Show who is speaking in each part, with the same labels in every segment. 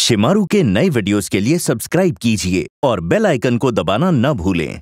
Speaker 1: शिमारू के नए वीडियोस के लिए सब्सक्राइब कीजिए और बेल आइकन को दबाना न भूलें।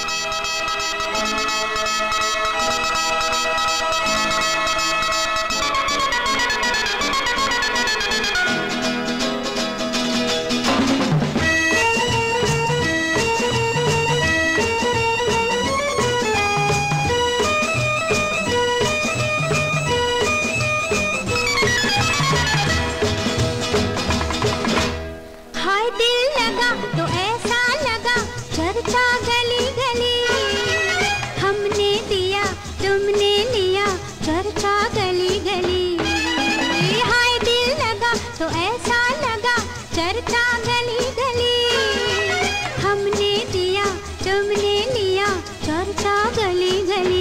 Speaker 2: तो ऐसा लगा चर्चा गली गली, हमने दिया तुमने लिया चर्चा गली गली। हाय दिल लगा तो ऐसा लगा चर्चा गली गली, हमने दिया तुमने लिया चर्चा गली गली।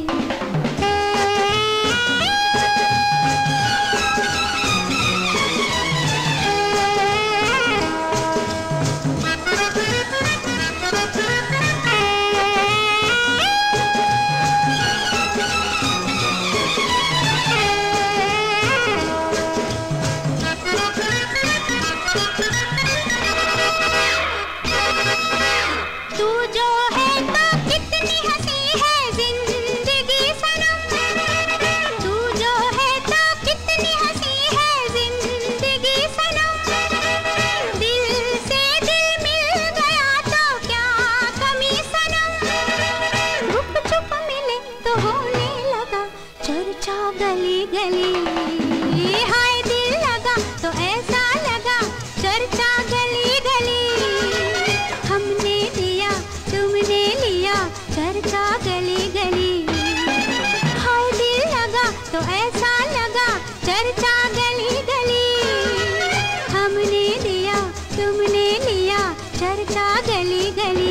Speaker 2: तू जो है तो कितनी हंसी है जिंदगी सनम, तू जो है तो कितनी हंसी है जिंदगी सनम। दिल से दिल मिल गया तो क्या कमी सनम, गुप चुप मिले तो होने लगा चर्चा गली गली। हाय दिल लगा तो ऐसा लगा चर्चा गली गली, हमने दिया तुमने लिया चर्चा गली गली। हाय दिल लगा तो ऐसा लगा चर्चा गली गली, हमने दिया तुमने लिया चर्चा गली गली।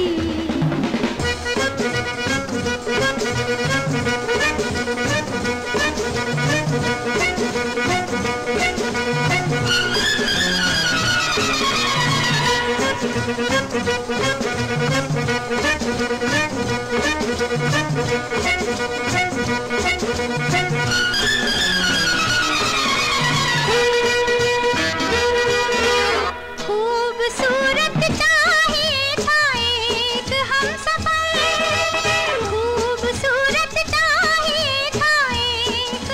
Speaker 2: खूबसूरत चाहिए था एक हमसफर, खूबसूरत चाहिए था एक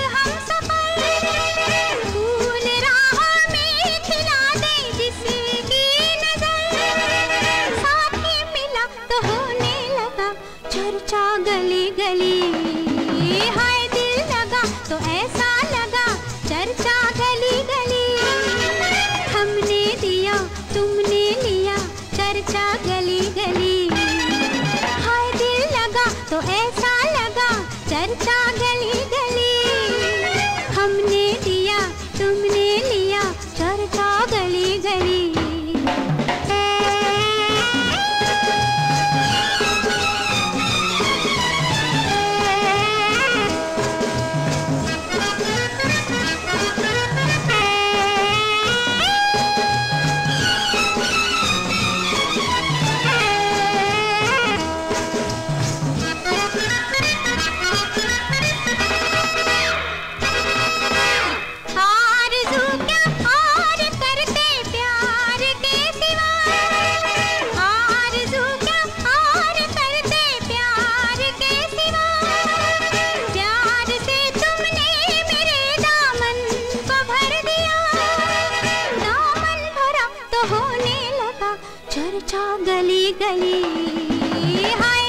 Speaker 2: हमसफर। फूल राहों में खिला दे जिसकी नजर, साथी मिला तो होने लगा चर्चा गली गली। हाय दिल लगा तो ऐसा लगा चर्चा गली गली, हमने दिया तुमने लिया चर्चा गली गली। हाय दिल लगा तो ऐसा लगा चर्चा गली गली, हमने दिया तुमने लिया चर्चा गली गली। होने लगा चर्चा गली गली। हाय